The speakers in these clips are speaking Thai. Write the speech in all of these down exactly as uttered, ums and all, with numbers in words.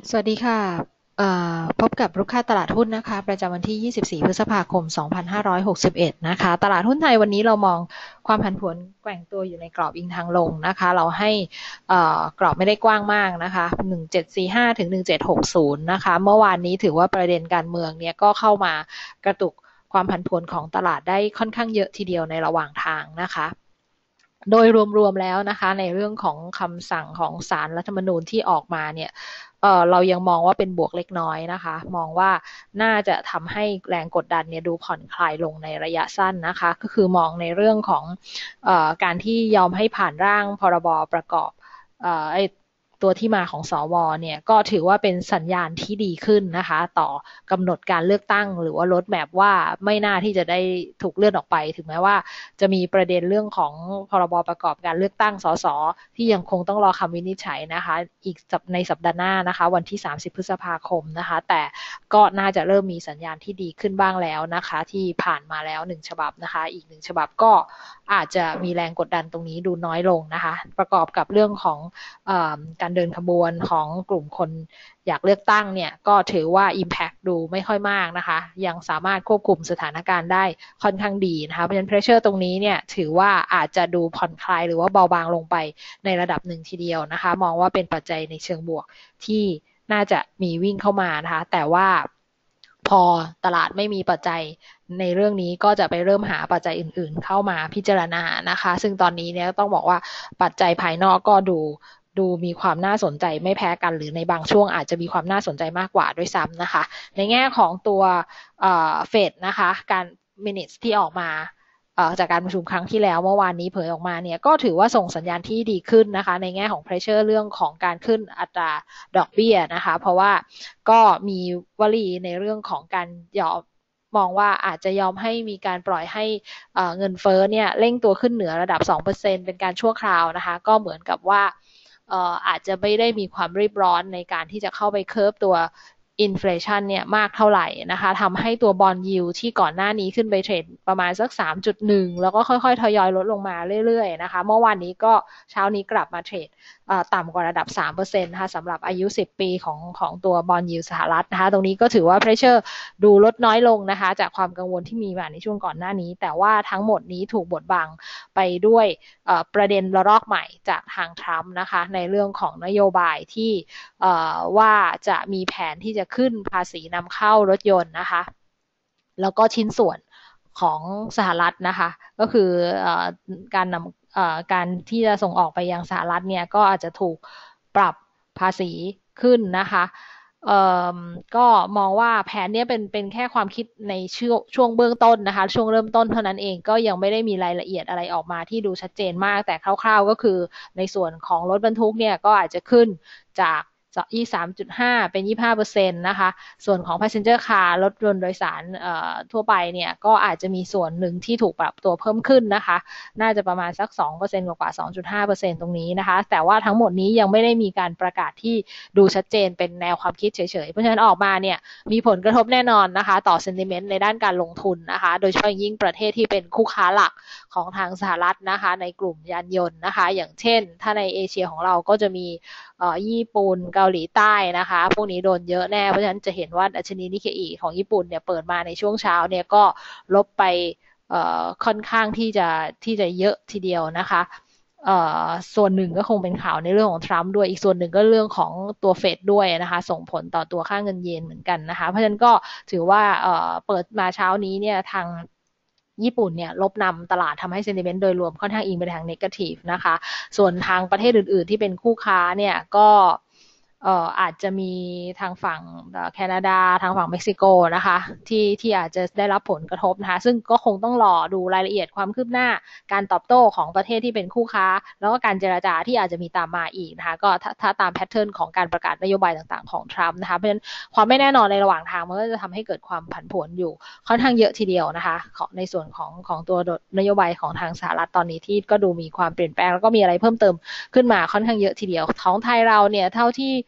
สวัสดีค่ะเอ่อพบกับลูกค้าตลาดหุ้นนะคะประจำวันที่ ยี่สิบสี่ พฤษภาคม สองพันห้าร้อยหกสิบเอ็ด นะคะตลาดหุ้นไทยวันนี้เรามองความผันผวนแกว่งตัวอยู่ในกรอบอิงทางลงนะคะเราให้เอ่อกรอบไม่ได้กว้างมากนะคะหนึ่งพันเจ็ดร้อยสี่สิบห้าถึงหนึ่งพันเจ็ดร้อยหกสิบนะคะเมื่อวานนี้ถือว่าประเด็นการเมืองเนี่ยก็เข้ามากระตุกความผันผวนของตลาดได้ค่อนข้างเยอะทีเดียวในระหว่างทางนะคะโดยรวมๆแล้วนะคะในเรื่องของคำสั่งของศาลรัฐธรรมนูญที่ออกมาเนี่ย เอ่อเรายังมองว่าเป็นบวกเล็กน้อยนะคะมองว่าน่าจะทำให้แรงกดดันเนี่ยดูผ่อนคลายลงในระยะสั้นนะคะก็คือมองในเรื่องของเอ่อการที่ยอมให้ผ่านร่างพรบประกอบเอ่อไอตัวที่มาของสวเนี่ยก็ถือว่าเป็นสัญญาณที่ดีขึ้นนะคะต่อกำหนดการเลือกตั้งหรือว่าลดแมพว่าไม่น่าที่จะได้ถูกเลื่อนออกไปถึงแม้ว่าจะมีประเด็นเรื่องของพรบประกอบการเลือกตั้งสสที่ยังคงต้องรอคำวินิจฉัยนะคะอีกในสัปดาห์หน้านะคะวันที่สามสิบพฤษภาคมนะคะแต่ก็น่าจะเริ่มมีสัญญาณที่ดีขึ้นบ้างแล้วนะคะที่ผ่านมาแล้วหนึ่งฉบับนะคะอีกหนึ่งฉบับก็อาจจะมีแรงกดดันตรงนี้ดูน้อยลงนะคะประกอบกับเรื่องของเออการเดินขบวนของกลุ่มคนอยากเลือกตั้งเนี่ยก็ถือว่า Impact ดูไม่ค่อยมากนะคะยังสามารถควบคุมสถานการณ์ได้ค่อนข้างดีนะคะเพราะฉะนั้น pressure ตรงนี้เนี่ยถือว่าอาจจะดูผ่อนคลายหรือว่าเบาบางลงไปในระดับหนึ่งทีเดียวนะคะมองว่าเป็นปัจจัยในเชิงบวกที่น่าจะมีวิ่งเข้ามานะคะแต่ว่าพอตลาดไม่มีปัจจัยในเรื่องนี้ก็จะไปเริ่มหาปัจจัยอื่นๆเข้ามาพิจารณานะคะซึ่งตอนนี้เนี่ยต้องบอกว่าปัจจัยภายนอกก็ดูดูมีความน่าสนใจไม่แพ้กันหรือในบางช่วงอาจจะมีความน่าสนใจมากกว่าด้วยซ้ำนะคะในแง่ของตัวเฟดนะคะการ minutes ที่ออกมาจากการประชุมครั้งที่แล้วเมื่อวานนี้เผยออกมาเนี่ยก็ถือว่าส่งสัญญาณที่ดีขึ้นนะคะในแง่ของ pressure เรื่องของการขึ้นอัตราดอกเบี้ยนะคะเพราะว่าก็มีวลีในเรื่องของการยอมมองว่าอาจจะยอมให้มีการปล่อยให้เงินเฟ้อเนี่ยเร่งตัวขึ้นเหนือระดับ สองเปอร์เซ็นต์ เป็นการชั่วคราวนะคะก็เหมือนกับว่าอาจจะไม่ได้มีความรีบร้อนในการที่จะเข้าไปเคิร์ฟตัวอินฟลชันเนี่ยมากเท่าไหร่นะคะทำให้ตัวบอนด์ยิลด์ที่ก่อนหน้านี้ขึ้นไปเทรดประมาณสัก สามจุดหนึ่ง แล้วก็ค่อยๆทยอยลดลงมาเรื่อยๆนะคะเมื่อวานนี้ก็เช้านี้กลับมาเทรดต่ำกว่าระดับ สามเปอร์เซ็นต์ นะคะสำหรับอายุสิบปีของของตัวบอนด์ยิลด์สหรัฐนะคะตรงนี้ก็ถือว่าเพรสเชอร์ดูลดน้อยลงนะคะจากความกังวลที่มีมาในช่วงก่อนหน้านี้แต่ว่าทั้งหมดนี้ถูกบดบังไปด้วยประเด็นระลอกใหม่จากทางทรัมป์นะคะในเรื่องของนโยบายที่ว่าจะมีแผนที่จะขึ้นภาษีนำเข้ารถยนต์นะคะแล้วก็ชิ้นส่วนของสหรัฐนะคะก็คือการนำการที่จะส่งออกไปยังสหรัฐเนี่ยก็อาจจะถูกปรับภาษีขึ้นนะคะก็มองว่าแผนนี้เป็นเป็นแค่ความคิดในช่วงช่วงเบื้องต้นนะคะช่วงเริ่มต้นเท่านั้นเองก็ยังไม่ได้มีรายละเอียดอะไรออกมาที่ดูชัดเจนมากแต่คร่าวๆก็คือในส่วนของรถบรรทุกเนี่ยก็อาจจะขึ้นจากยี่สิบสามจุดห้าเป็น ยี่สิบห้าเปอร์เซ็นต์ นะคะส่วนของ passenger car รถยนต์โดยสารทั่วไปเนี่ยก็อาจจะมีส่วนหนึ่งที่ถูกปรับตัวเพิ่มขึ้นนะคะน่าจะประมาณสัก สองเปอร์เซ็นต์ กว่า สองจุดห้าเปอร์เซ็นต์ ตรงนี้นะคะแต่ว่าทั้งหมดนี้ยังไม่ได้มีการประกาศที่ดูชัดเจนเป็นแนวความคิดเฉยๆเพราะฉะนั้นออกมาเนี่ยมีผลกระทบแน่นอนนะคะต่อ sentiment ในด้านการลงทุนนะคะโดยเฉพาะยิ่งประเทศที่เป็นคู่ค้าหลักของทางสหรัฐนะคะในกลุ่มยานยนต์นะคะอย่างเช่นถ้าในเอเชียของเราก็จะมีญี่ปุ่นเกาหลีใต้นะคะพวกนี้โดนเยอะแน่เพราะฉะนั้นจะเห็นว่าดัชนีนิเคอิของญี่ปุ่นเนี่ยเปิดมาในช่วงเช้าเนี่ยก็ลบไปค่อนข้างที่จะที่จะเยอะทีเดียวนะคะส่วนหนึ่งก็คงเป็นข่าวในเรื่องของทรัมป์ด้วยอีกส่วนหนึ่งก็เรื่องของตัวเฟดด้วยนะคะส่งผลต่อตัวค่าเงินเยนเหมือนกันนะคะเพราะฉะนั้นก็ถือว่าเปิดมาเช้านี้เนี่ยทางญี่ปุ่นเนี่ยลบนำตลาดทำให้ sentiment โดยรวมค่อนข้างอิงไปทาง negative นะคะส่วนทางประเทศอื่นๆที่เป็นคู่ค้าเนี่ยก็เอ่ออาจจะมีทางฝั่งแคนาดาทางฝั่งเม็กซิโกนะคะที่ที่อาจจะได้รับผลกระทบนะคะซึ่งก็คงต้องรอดูรายละเอียดความคืบหน้าการตอบโต้ของประเทศที่เป็นคู่ค้าแล้วก็การเจรจาที่อาจจะมีตามมาอีกนะคะก็ถ้าถ้าตามแพทเทิร์นของการประกาศนโยบายต่างๆของทรัมป์นะคะเพราะฉะนั้นความไม่แน่นอนในระหว่างทางมันก็จะทำให้เกิดความผันผวนอยู่ค่อนข้างเยอะทีเดียวนะคะในส่วนของของตัวนโยบายของทางสหรัฐตอนนี้ที่ก็ดูมีความเปลี่ยนแปลงแล้วก็มีอะไรเพิ่มเติมขึ้นมาค่อนข้างเยอะทีเดียวของไทยเราเนี่ยเท่าที่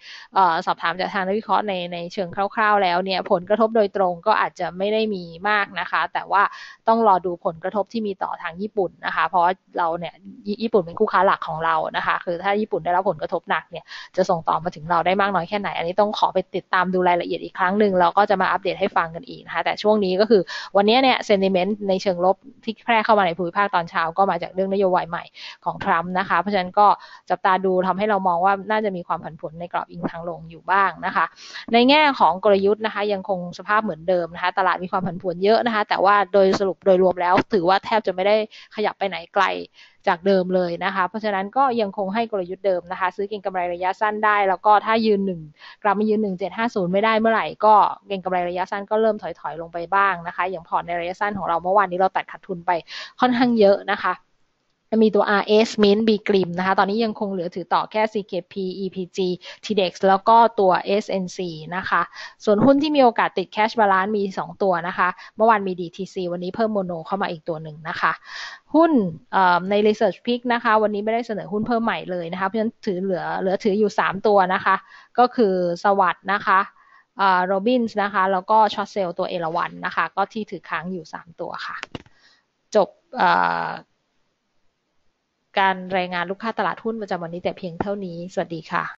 เอ่อสอบถามจากทางนักวิเคราะห์ในในเชิงคร่าวๆแล้วเนี่ยผลกระทบโดยตรงก็อาจจะไม่ได้มีมากนะคะแต่ว่าต้องรอดูผลกระทบที่มีต่อทางญี่ปุ่นนะคะเพราะเราเนี่ยญี่ปุ่นเป็นคู่ค้าหลักของเรานะคะคือถ้าญี่ปุ่นได้รับผลกระทบหนักเนี่ยจะส่งต่อมาถึงเราได้มากน้อยแค่ไหนอันนี้ต้องขอไปติดตามดูรายละเอียดอีกครั้งหนึ่งแล้วก็จะมาอัปเดตให้ฟังกันอีกนะคะแต่ช่วงนี้ก็คือวันนี้เนี่ยเซนติเมนต์ในเชิงลบที่แพร่เข้ามาในภูมิภาคตอนเช้าก็มาจากเรื่องนโยบายใหม่ของทรัมป์นะคะเพราะฉะนั้นก็จับตาดูทำให้เรามองว่าน่าจะมีความผันผวนในกรอบอิงทางลงอยู่บ้างนะคะในแง่ของกลยุทธ์นะคะยังคงสภาพเหมือนเดิมนะคะตลาดมีความผันผวนเยอะนะคะแต่ว่าโดยสรุปโดยรวมแล้วถือว่าแทบจะไม่ได้ขยับไปไหนไกลจากเดิมเลยนะคะเพราะฉะนั้นก็ยังคงให้กลยุทธ์เดิมนะคะซื้อเก็งกำไรระยะสั้นได้แล้วก็ถ้ายืนหนึ่งกลับมายืนหนึ่งเจ็ดห้าศูนย์ไม่ได้เมื่อไหร่ก็เก็งกำไรระยะสั้นก็เริ่มถอยๆลงไปบ้างนะคะอย่างพอร์ตในระยะสั้นของเราเมื่อวานนี้เราตัดขาดทุนไปค่อนข้างเยอะนะคะมีตัว อาร์ เอส Mint B-Grim นะคะตอนนี้ยังคงเหลือถือต่อแค่ ซี เค พี อี พี จี ที ดี เอ็กซ์ แล้วก็ตัว เอส เอ็น ซี นะคะส่วนหุ้นที่มีโอกาสติด Cash Balance มีสองตัวนะคะเมื่อวานมี ดี ที ซี วันนี้เพิ่มโมโนเข้ามาอีกตัวหนึ่งนะคะหุ้นใน Research Pick นะคะวันนี้ไม่ได้เสนอหุ้นเพิ่มใหม่เลยนะคะเพราะฉะนั้นถือเหลือเหลือถืออยู่สามตัวนะคะก็คือสวัสด์นะคะโรบินส์นะคะแล้วก็ช็อตเซลล์ตัวเอราวัณนะคะก็ที่ถือค้างอยู่สามตัวค่ะจบการรายงานลูกค้าตลาดหุ้นประจำวันนี้แต่เพียงเท่านี้สวัสดีค่ะ